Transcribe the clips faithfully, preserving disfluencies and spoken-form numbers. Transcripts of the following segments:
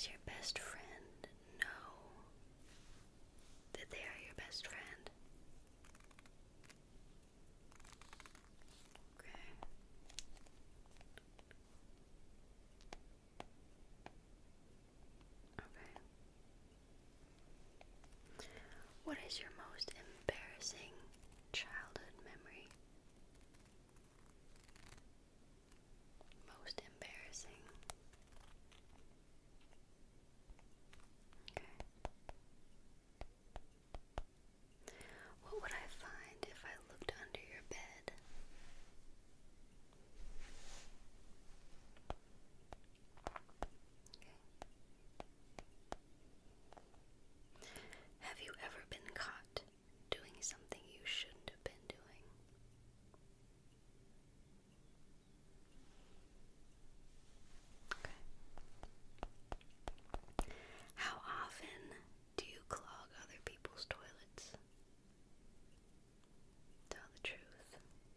Does your best friend know that they are your best friend? Okay. Okay. What is your most embarrassing childhood memory? Most embarrassing. Okay. What would I find if I looked under your bed? Okay. Have you ever been caught doing something you shouldn't have been doing? Okay. How often do you clog other people's toilets? Tell the truth.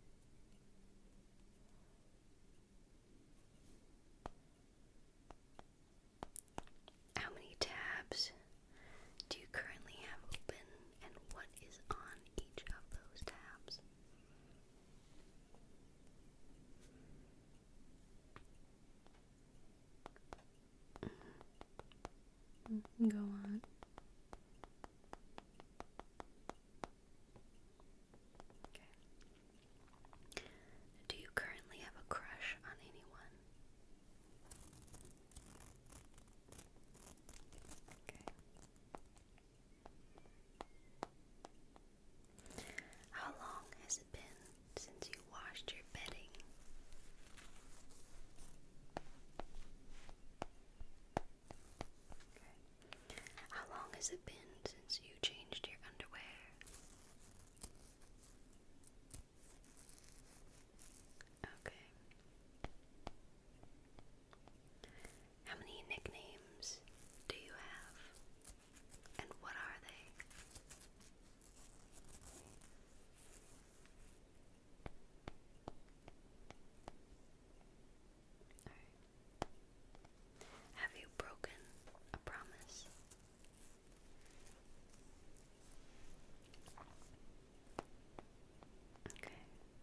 How many tabs do you currently have open, and what is on each of those tabs? Mm-hmm. Go on. Okay. Do you currently have a crush on anyone? Okay. How long has it been since you washed your bedding? Okay. How long has it been since you changed your underwear? Okay. How many nicknames do you have? And what are they? Have you broken a promise? Okay.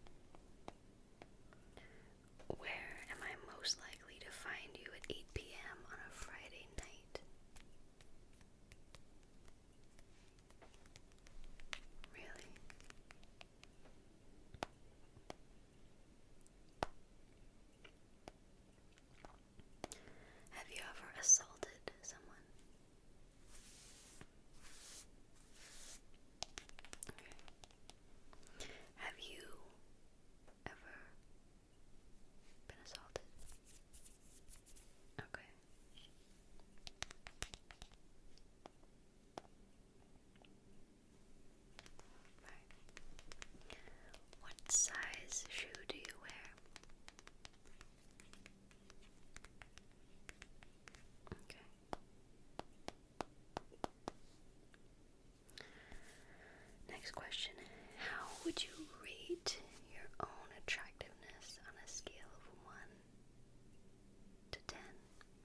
Where am I most likely to find you at eight p m on a Friday night? Really? Have you ever assaulted someone? Okay. Have you ever been assaulted? Okay. Right. What size shoe do you wear? Okay. Next question. How would you rate your own attractiveness on a scale of one to ten?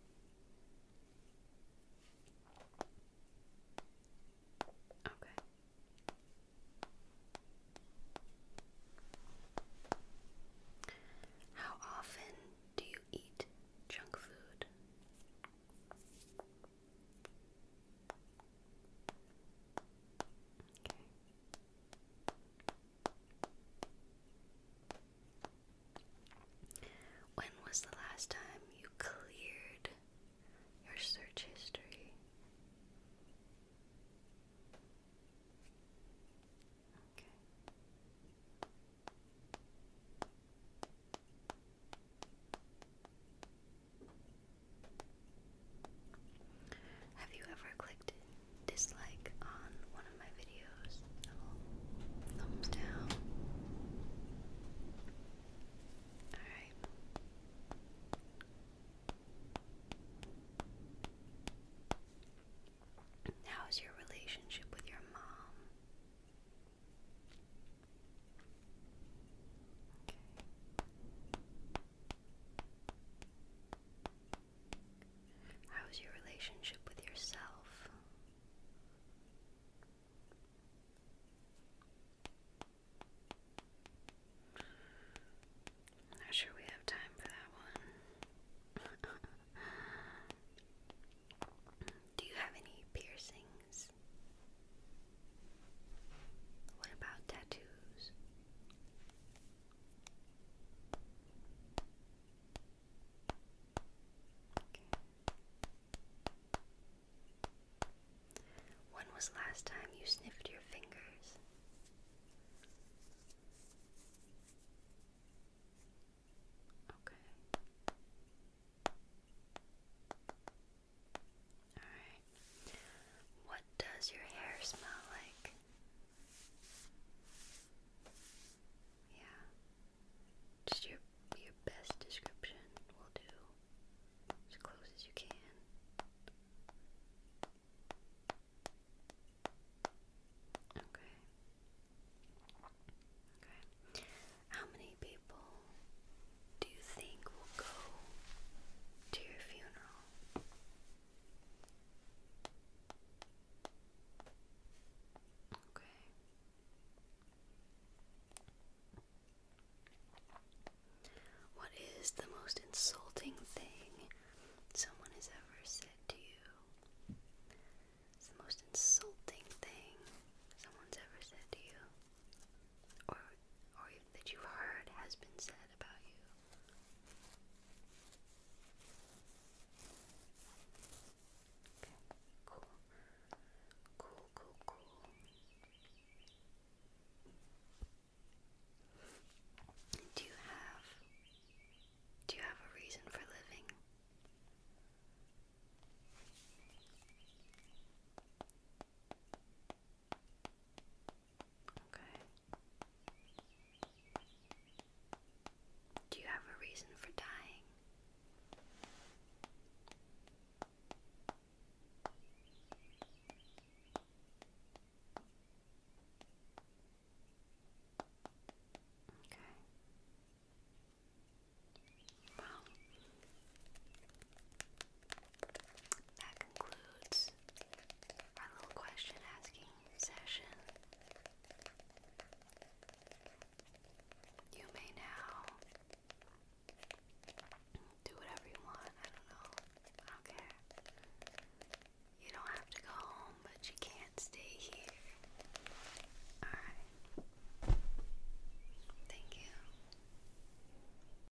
Okay. How often do you eat junk food? Okay. was the last time you sniffed your fingers? Okay. Alright. What does your hair smell like? Yeah. Just your your best description will do. As close as you can. Okay. Okay. How many people do you think will go to your funeral? Okay. What is the most insulting thing